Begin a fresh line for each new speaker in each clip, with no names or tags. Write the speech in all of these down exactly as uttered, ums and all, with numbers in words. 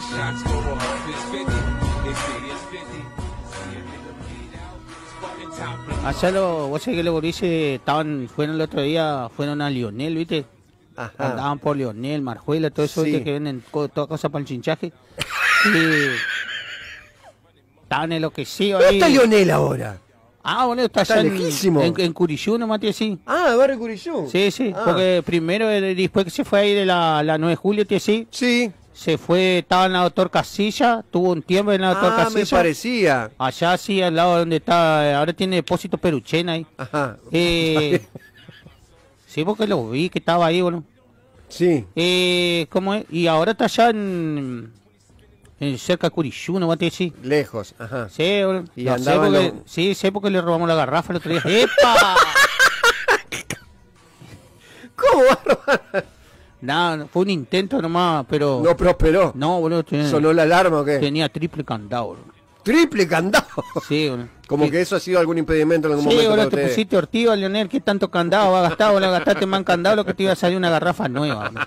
Allá lo, vos sabés que los gurises estaban, fueron el otro día, fueron a Lionel, ¿viste?
Ajá.
Andaban por Lionel, Marjuela, todo eso,
Sí.
¿viste? Que venden co- toda cosa para el chinchaje. Y estaban enloquecidos
¿Dónde
ahí.
está Lionel ahora?
Ah, boludo, está,
Está
allá en,
lejísimo.
en, en Curiyú, no mate así.
Ah, Barrio Curiyú.
Sí, sí,
Ah.
porque primero, eh, después que se fue ahí de la, la nueve de julio, tío, sí,
Sí.
se fue, estaba en la doctor Casilla, tuvo un tiempo en la doctor
Ah,
Casilla.
me parecía.
Allá sí, al lado donde está, ahora tiene depósito Peruchena ahí.
Ajá.
Eh, sí, porque lo vi que estaba ahí, boludo.
Sí.
Eh, ¿cómo es? Y ahora está allá en, en cerca de Curiyú, no mate así.
Lejos. Ajá.
Sí, boludo.
Y
No sé
andaban
porque,
los-
sí, sé porque le robamos la garrafa el otro día. ¡Epa!
¿Cómo va a robar?
No, no, fue un intento nomás, pero...
No prosperó.
No, boludo, tenía,
¿Sonó la alarma o qué?
tenía triple candado, boludo.
Triple candado.
Sí, boludo.
Como
Sí.
que eso ha sido algún impedimento en algún
Sí,
momento
boludo,
para
te
ustedes.
pusiste ortiva, Leonel, ¿qué tanto candado va a gastar? Boludo, gastaste más candado lo que te iba a salir una garrafa nueva, boludo.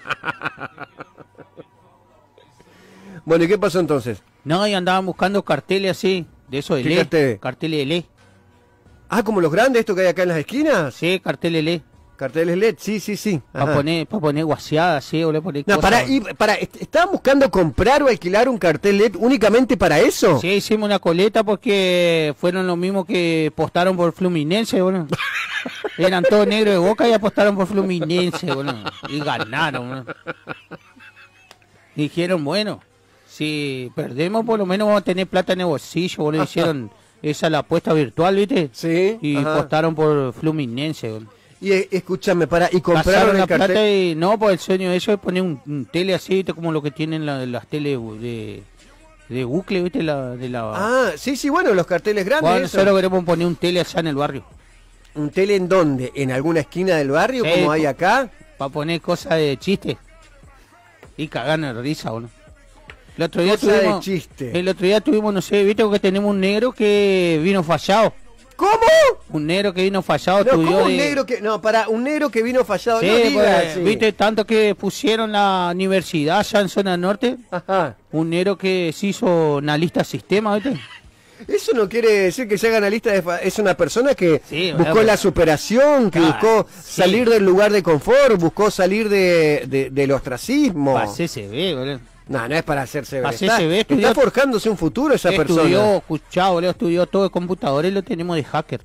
Bueno, ¿y qué pasó entonces?
No, y andaban buscando carteles así, de eso de
¿Qué
L E.
cartel?
Carteles de L E.
Ah, como los grandes, esto que hay acá en las esquinas.
Sí, carteles L E.
Carteles L E D, sí, sí, sí.
Para
Ajá.
poner, para poner guaseada, sí, boludo, poner
No,
cosas,
para,
boludo.
y, para, est- ¿estaban buscando comprar o alquilar un cartel L E D únicamente para eso?
Sí, hicimos una coleta porque fueron los mismos que postaron por Fluminense, boludo. Eran todos negros de Boca y apostaron por Fluminense, boludo. Y ganaron, boludo. Dijeron, bueno, si perdemos por lo menos vamos a tener plata en el bolsillo, boludo. Hicieron esa la apuesta virtual, ¿viste?
Sí.
Y
ajá.
apostaron por Fluminense, boludo.
Y eh, escúchame, para, y compraron
Pasaron
el
la
cartel.
plata y no, pues el sueño de ellos es poner un, un tele así, ¿viste? Como lo que tienen la- las tele de, de bucle, ¿viste? La, de la...
Ah, sí, sí, bueno, los carteles grandes.
Bueno,
eso.
nosotros queremos poner un tele allá en el barrio.
¿Un tele en dónde? ¿En alguna esquina del barrio,
Sí,
como hay
po-
acá?
Para poner cosas de chiste. Y cagan de risa, boludo. El otro día
Cosa de
tuvimos...
chiste.
El otro día tuvimos, no sé, viste que tenemos un negro que vino fallado.
¿Cómo?
Un negro que vino fallado,
No,
estudió
¿cómo un
de...
negro que, no, para, un negro que vino fallado,
Sí,
no digas
pues,
así.
viste, tanto que pusieron la universidad allá en zona norte.
Ajá.
Un negro que se hizo analista sistema, ¿viste?
Eso no quiere decir que se haga analista de fa- es una persona que
Sí,
buscó
bueno,
la superación, que
claro,
buscó
sí.
salir del lugar de confort, buscó salir de, de- del ostracismo.
Para hacerse ve, boludo.
No, no es para hacerse ver.
Para
Está,
hacerse ver,
está
estudió-
forjándose un futuro esa
Estudió,
persona.
escuchá, boludo, estudió todo de computadora y lo tenemos de hacker.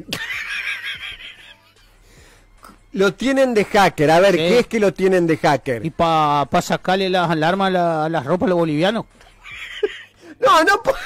Lo tienen de hacker. A ver,
Sí.
¿qué es que lo tienen de hacker?
Y para pa sacarle las alarmas a, la- a las ropas a los bolivianos.
No, no. po-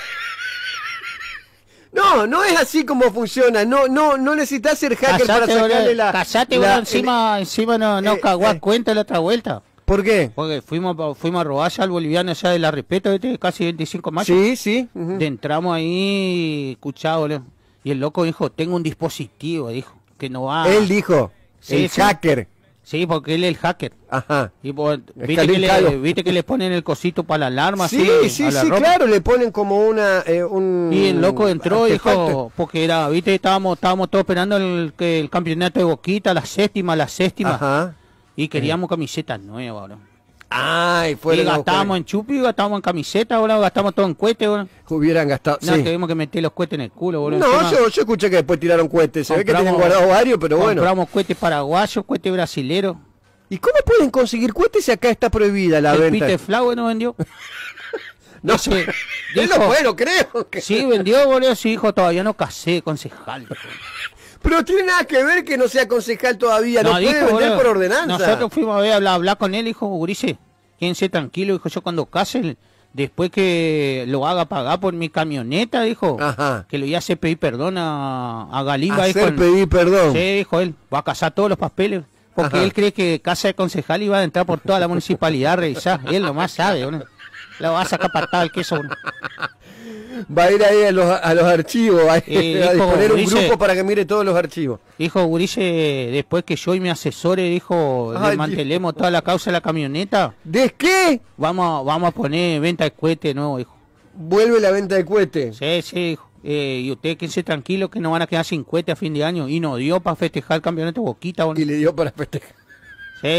No, no es así como funciona. No, no, no necesitas ser hacker para
Callate,
sacarle
boludo,
la.
callate,
la-
boludo, encima, encima no, no
eh,
cagó
eh.
cuenta la otra vuelta.
¿Por qué?
Porque fuimos, pa- fuimos a robar ya al boliviano allá de la Respeto, ¿viste? Casi veinticinco machos.
Sí, sí. ujú.
De entramos ahí, escuchá, boludo. Y el loco dijo, tengo un dispositivo, dijo, que no va...
Él dijo,
Sí,
el
sí.
hacker.
Sí, porque él es el hacker.
Ajá.
Y pues, viste,
Calín
que le,
Calo.
viste que le ponen el cosito para la alarma,
Sí,
así,
sí,
a la
sí,
ropa.
claro, le ponen como una... eh, un
Y el loco entró y
artefacto.
dijo, porque era, viste, estábamos, estábamos todos esperando el, que el campeonato de Boquita, la séptima, la séptima.
Ajá.
Y queríamos camisetas nuevas, bro.
Ay,
Y
fueron a
gastábamos en chupi, gastábamos en camiseta, bro, gastamos todo en cohetes, bro.
buscar- Hubieran gastado...
No,
sí.
tuvimos que meter los cohetes en el culo, bro.
No,
Encima
yo, yo escuché que después tiraron cohetes. Se ve que tienen
compramos-
guardados varios, pero bueno.
Compramos cohetes paraguayos, cohetes brasileros.
¿Y cómo pueden conseguir cohetes si acá está prohibida la
el
venta?
Peter Flower no vendió.
No
Ese
sé. Es
dijo-
lo bueno, creo. que-
Sí, vendió, boludo, sí, hijo, todavía no casé, concejal.
Pero tiene nada que ver que no sea concejal todavía. No,
dijo,
puede vender
boludo,
por ordenanza.
Nosotros fuimos a ver, a hablar, a hablar con él, dijo, Gurice, quédense tranquilo, dijo, yo cuando case, después que lo haga pagar por mi camioneta, dijo,
Ajá.
que lo iba a hacer pedir perdón a, a Galimba.
Hacer
dijo,
pedir perdón.
Sí, dijo él, va a casar todos los papeles, porque
Ajá.
él cree que casa de concejal iba a entrar por toda la municipalidad a revisar, él nomás sabe, boludo. Lo va a sacar patada el queso, boludo.
Va a ir ahí a los, a los archivos, a,
Eh,
a
dijo,
disponer un
dice-
grupo para que mire todos los archivos.
Dijo Gurice, después que yo y mi asesores, dijo,
Ay,
desmantelemos toda la causa de la camioneta,
¿De qué?
vamos, a- vamos a poner venta de cohete nuevo, dijo.
Vuelve la venta de cohetes.
Sí, sí, dijo. Eh, y ustedes quédense tranquilos que no van a quedar sin cohete a fin de año. Y nos dio para festejar el campeonato Boquita, boludo.
Y le dio para festejar.
Sí.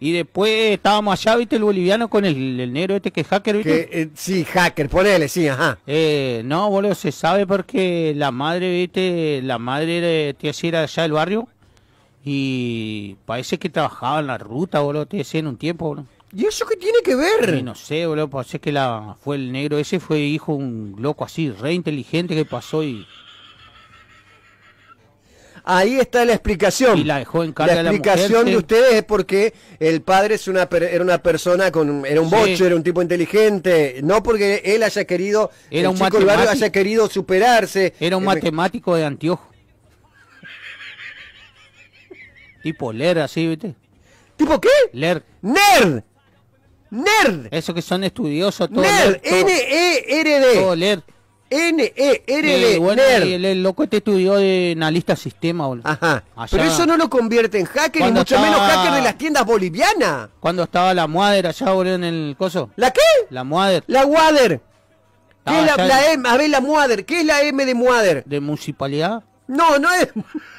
Y después estábamos allá, viste, el boliviano con el, el negro este que es hacker, viste.
Que, eh, sí, hacker, ponele, sí, ajá.
Eh, no, boludo, se sabe porque la madre, viste, la madre de tía sí era allá del barrio. Y parece que trabajaba en la ruta, boludo, te decía en un tiempo, boludo.
¿Y eso qué tiene que ver?
Y no sé, boludo, parece que la, fue el negro ese, fue hijo de un loco así, re inteligente que pasó y...
Ahí está la explicación.
Y la dejó en carga
La
de la
explicación
mujer,
de
sí.
ustedes es porque el padre es una per- era una persona con era un
Sí.
bocho, era un tipo inteligente, no porque él haya querido,
Era
el
un
chico del barrio
matemático.
haya querido superarse.
Era un
Eh,
matemático de anteojo. Tipo Ler, así, viste.
¿Tipo qué?
Ler.
Nerd. Nerd.
Esos que son estudiosos, todo
Nerd.
Ler, todo,
N E R
todo
D.
Ler.
N E R
Eh,
D.
bueno,
Nerd.
y el, el loco este estudió de analista sistema, boludo.
Ajá.
Allá-
Pero eso no lo convierte en hacker, y
Cuando
mucho
estaba-
menos hacker de las tiendas bolivianas.
Cuando estaba la Muader allá, boludo, en el coso.
¿La qué?
La Muader
La Wader. ¿Qué
Ah,
es la,
ya-
la M? A ver, la Muader. ¿Qué es la M de Muader?
de municipalidad.
No, no es.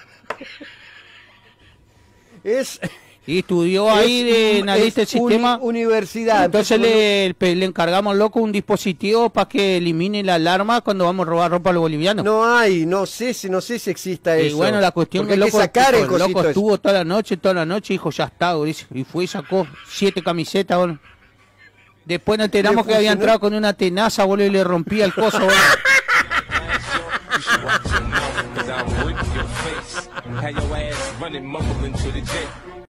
Es.
Y estudió ahí de
es
analista de
es uni-
sistema.
universidad.
Entonces le, pe- le encargamos al loco un dispositivo para que elimine la alarma cuando vamos a robar ropa a los bolivianos.
No hay, no sé si no sé si exista
Y
eso.
bueno, la cuestión
Porque
que el
hay que
loco,
sacar el
el loco
cosito ese.
estuvo toda la noche, toda la noche, dijo, ya está, dice, y fue y sacó siete camisetas, boludo. Después nos enteramos
¿Le
que había
funcionó?
entrado con una tenaza, boludo, y le rompía el coso, boludo.
Cause I'm with your face. Have your ass running, mumbling to the jet.